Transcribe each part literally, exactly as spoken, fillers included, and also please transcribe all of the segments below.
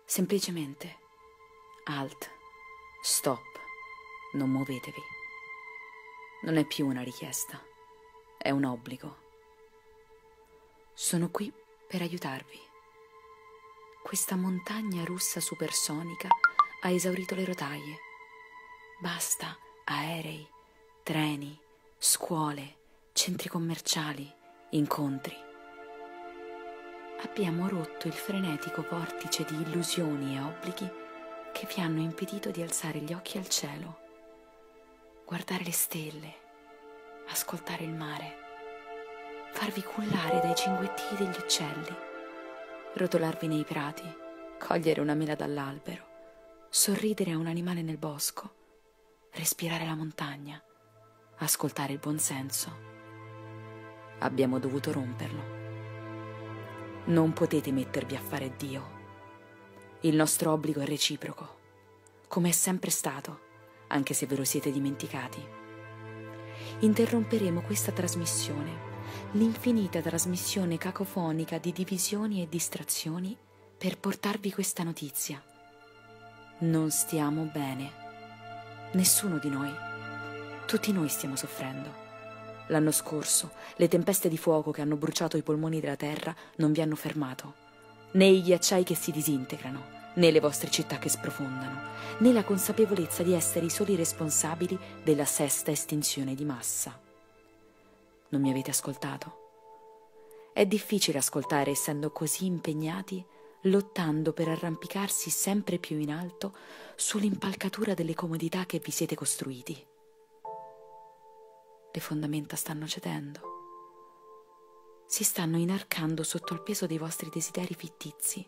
Semplicemente alt, stop, non muovetevi. Non è più una richiesta, è un obbligo. Sono qui per aiutarvi. Questa montagna russa supersonica ha esaurito le rotaie. Basta aerei, treni, scuole, centri commerciali, incontri. Abbiamo rotto il frenetico vortice di illusioni e obblighi che vi hanno impedito di alzare gli occhi al cielo, guardare le stelle, ascoltare il mare, farvi cullare dai cinguettii degli uccelli, rotolarvi nei prati, cogliere una mela dall'albero, sorridere a un animale nel bosco, respirare la montagna, ascoltare il buonsenso. Abbiamo dovuto romperlo. Non potete mettervi a fare Dio. Il nostro obbligo è reciproco, come è sempre stato, anche se ve lo siete dimenticati. Interromperemo questa trasmissione, l'infinita trasmissione cacofonica di divisioni e distrazioni, per portarvi questa notizia. Non stiamo bene. Nessuno di noi. Tutti noi stiamo soffrendo. L'anno scorso, le tempeste di fuoco che hanno bruciato i polmoni della terra non vi hanno fermato. Né i ghiacciai che si disintegrano, né le vostre città che sprofondano, né la consapevolezza di essere i soli responsabili della sesta estinzione di massa. Non mi avete ascoltato? È difficile ascoltare essendo così impegnati, lottando per arrampicarsi sempre più in alto sull'impalcatura delle comodità che vi siete costruiti. Le fondamenta stanno cedendo. Si stanno inarcando sotto il peso dei vostri desideri fittizi.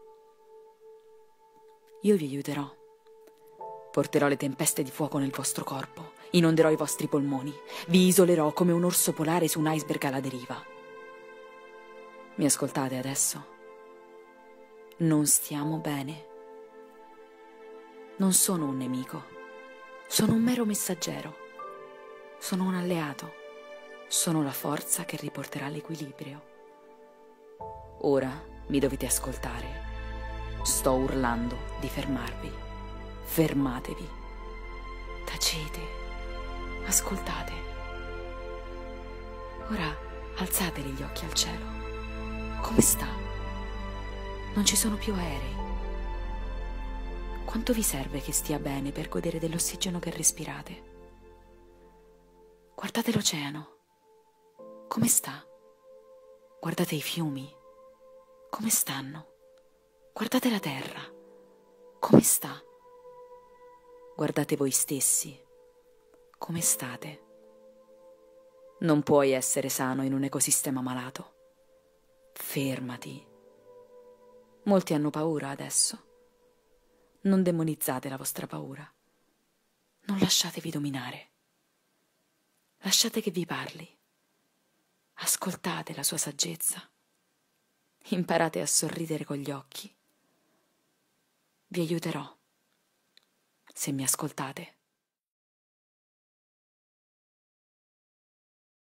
Io vi aiuterò. Porterò le tempeste di fuoco nel vostro corpo, inonderò i vostri polmoni, vi isolerò come un orso polare su un iceberg alla deriva. Mi ascoltate adesso? Non stiamo bene. Non sono un nemico, sono un mero messaggero. Sono un alleato. Sono la forza che riporterà l'equilibrio. Ora mi dovete ascoltare. Sto urlando di fermarvi. Fermatevi. Tacete. Ascoltate. Ora alzate gli occhi al cielo. Come sta? Non ci sono più aerei. Quanto vi serve che stia bene per godere dell'ossigeno che respirate? Guardate l'oceano. Come sta? Guardate i fiumi. Come stanno? Guardate la terra. Come sta? Guardate voi stessi. Come state? Non puoi essere sano in un ecosistema malato. Fermati. Molti hanno paura adesso. Non demonizzate la vostra paura. Non lasciatevi dominare. Lasciate che vi parli. Ascoltate la sua saggezza. Imparate a sorridere con gli occhi. Vi aiuterò, se mi ascoltate.